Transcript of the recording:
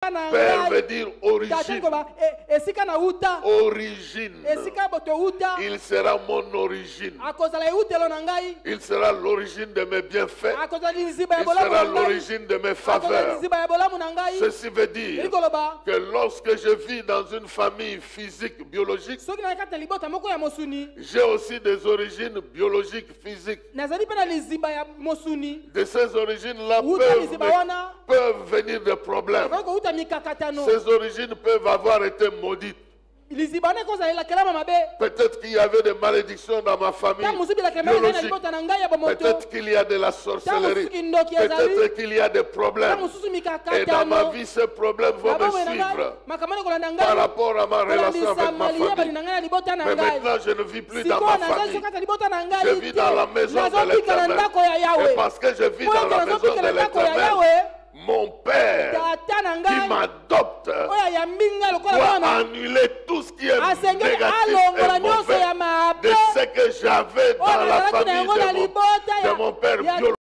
Père veut dire origine. Origine. Il sera mon origine. Il sera l'origine de mes bienfaits. Il sera l'origine de mes faveurs. Ceci veut dire que lorsque je vis dans une famille physique, biologique, j'ai aussi des origines biologiques, physiques. De ces origines-là peuvent venir des problèmes. Ces origines peuvent avoir été maudites. Peut-être qu'il y avait des malédictions dans ma famille biologique. Peut-être qu'il y a de la sorcellerie. Peut-être qu'il y a des problèmes. Et dans ma vie, ces problèmes vont me suivre par rapport à ma relation avec ma famille. Mais maintenant, je ne vis plus dans ma famille. Je vis dans la maison de l'Éternel. Et parce que je vis dans la maison de l'Éternel, mon Père qui m'adopte doit annuler tout ce qui est négatif et mauvais de ce que j'avais dans la famille de mon Père biologique.